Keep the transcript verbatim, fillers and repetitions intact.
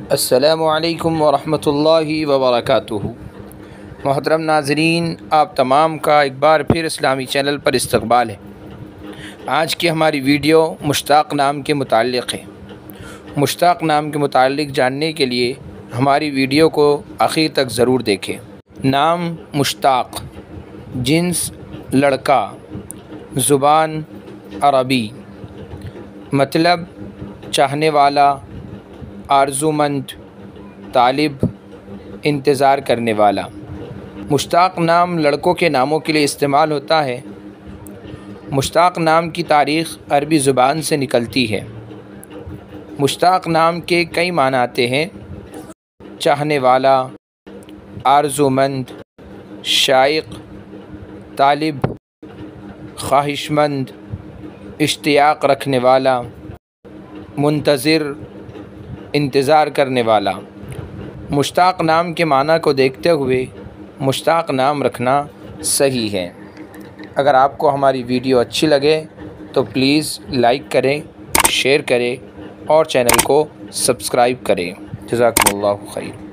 अस्सलामु अलैकुम वरहमतुल्लाहि वबरकातुहू। मोहतरम नाज़रीन, आप तमाम का एक बार फिर इस्लामी चैनल पर इस्तक़बाल है। आज की हमारी वीडियो मुश्ताक़ नाम के मुताल्लिक़ है। मुश्ताक़ नाम के मुताल्लिक़ जानने के लिए हमारी वीडियो को आखिर तक ज़रूर देखें। नाम मुश्ताक़, जिन्स लड़का, ज़ुबान अरबी, मतलब चाहने वाला, आरज़ूमंद, तालिब, इंतज़ार करने वाला। मुश्ताक़ नाम लड़कों के नामों के लिए इस्तेमाल होता है। मुश्ताक़ नाम की तारीख़ अरबी ज़ुबान से निकलती है। मुश्ताक़ नाम के कई मानी आते हैं: चाहने वाला, आरज़ूमंद, शाइक़, तालिब, ख्वाहिशमंद, इश्तियाक़ रखने वाला, मुंतज़िर, इंतज़ार करने वाला। मुश्ताक़ नाम के माना को देखते हुए मुश्ताक़ नाम रखना सही है। अगर आपको हमारी वीडियो अच्छी लगे तो प्लीज़ लाइक करें, शेयर करें और चैनल को सब्सक्राइब करें। जज़ाकुमुल्लाहु खैर।